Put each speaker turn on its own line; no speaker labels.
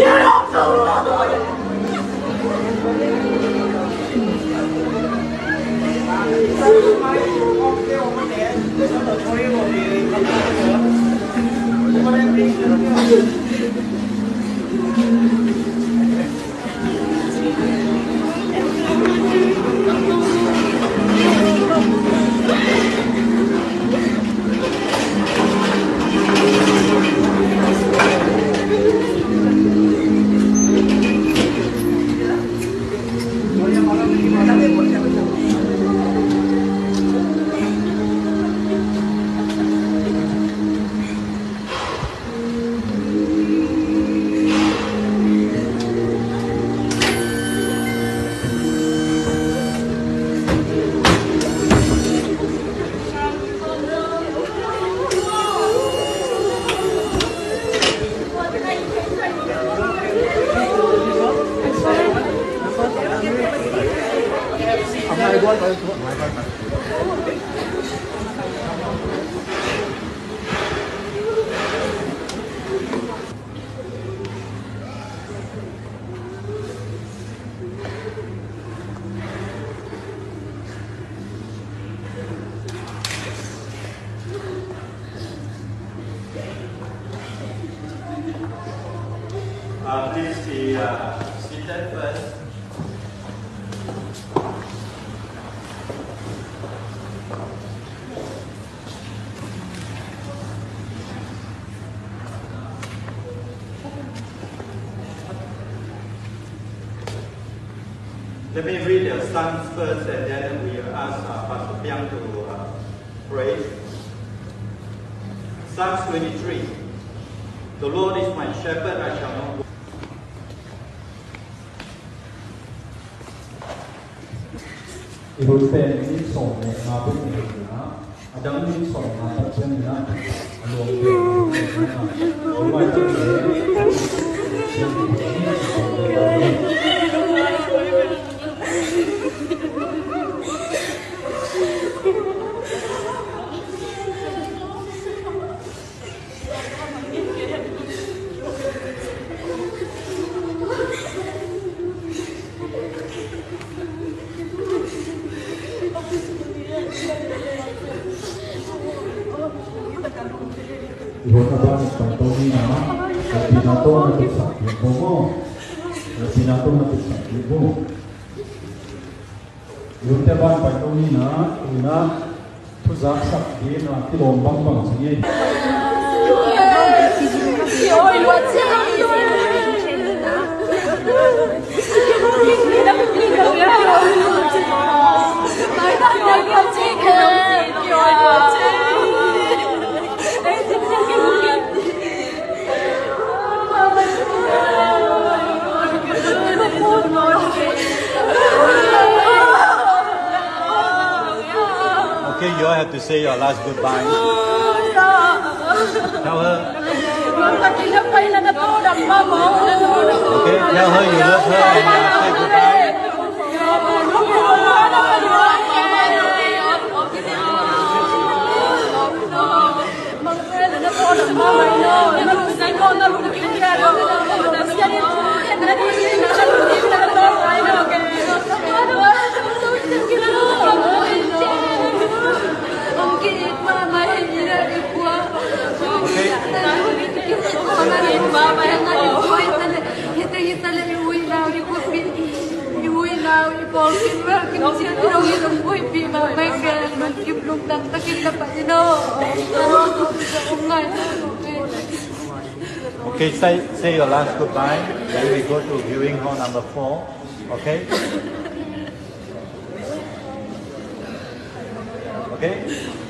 Please be seated first. Let me read the Psalms first, and then we ask Pastor Piang to pray. Psalms 23. The Lord is my shepherd, I shall not want.
Ibu ini song ngapun ini na, ada ini song ngapun ini na, luang Ibu kabar pantoni nama, binato natuk sakit bomo, binato natuk sakit bomo. Ibu kabar pantoni na, una tuzak sakit na tilombang bang sini.
Okay, you all have to say your last goodbye. Tell her. Okay, tell her you love her and say goodbye. Okay, say your last goodbye. Then we go to viewing hall number 4. Okay? Okay?